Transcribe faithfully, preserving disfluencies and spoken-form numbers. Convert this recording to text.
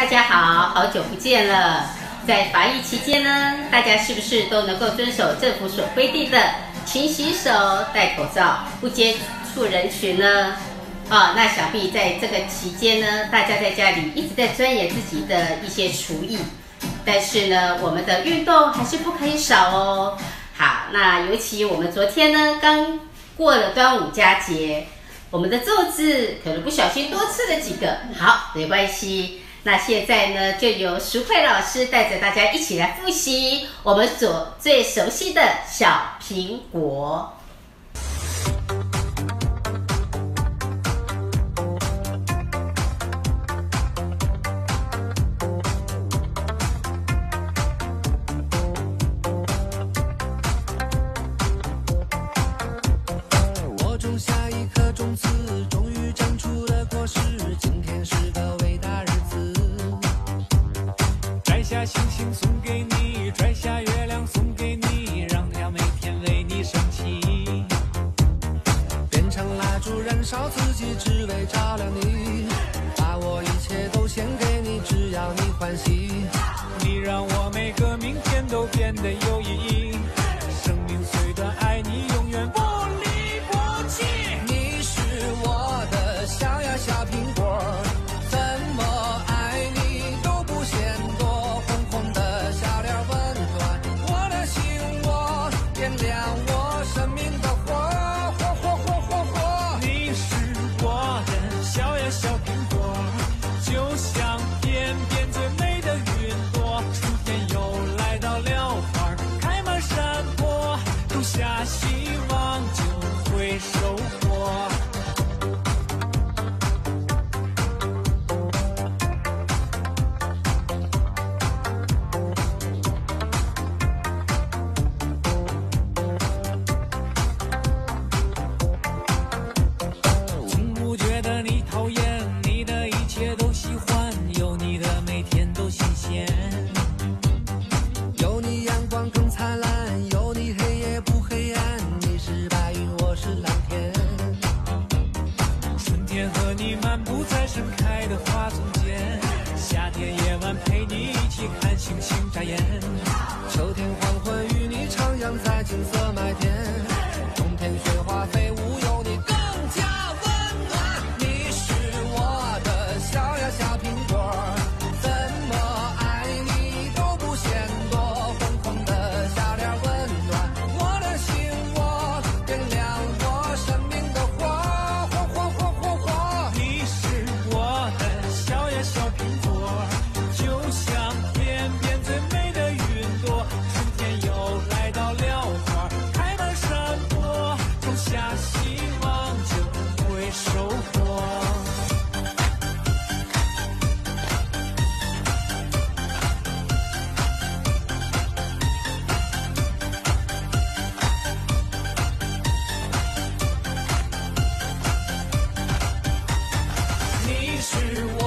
大家好，好久不见了。在防疫期间呢，大家是不是都能够遵守政府所规定的勤洗手、戴口罩、不接触人群呢？啊，那想必在这个期间呢，大家在家里一直在钻研自己的一些厨艺，但是呢，我们的运动还是不可以少哦。好，那尤其我们昨天呢，刚过了端午佳节，我们的粽子可能不小心多吃了几个，好，没关系。那现在呢，就由淑慧老师带着大家一起来复习我们所最熟悉的小苹果。 我种下一颗种子，终于长出了果实，今天是个伟大日子。摘下星星送给你，摘下月亮送给你，让它每天为你升起。变成蜡烛燃烧自己，只为照亮你，把我一切都献给你，只要你欢喜。你让我每个明天都变得有意义，生命虽短，爱你永远不离不弃。你是我的小呀小苹果，怎么爱你都不嫌多，红红的小脸温暖我的心窝，点亮我生命的火，火火火火火。你是我的小呀小苹果，就像天边最美的云朵，春天又来到了，花儿开满山坡，种下希望就会收获。从不觉得你讨厌，你的一切都喜欢，有你的每天都新鲜，有你阳光更灿烂，有你黑夜不黑暗，你是白云，我是蓝天。春天和你漫步在盛开的花丛间，夏天夜晚陪你一起看星星眨眼，秋天黄昏与你徜徉在金色麦田，冬天雪花飞舞有你更加温暖。你是我的小呀小苹果，怎么爱你都不嫌多，红红的小脸温暖我的心窝，点亮我生命的火，火火火火火。你是我的小呀小苹果，就像天边最美的云朵，春天又来到了，花儿开满山坡，种下希望就会收获。你是我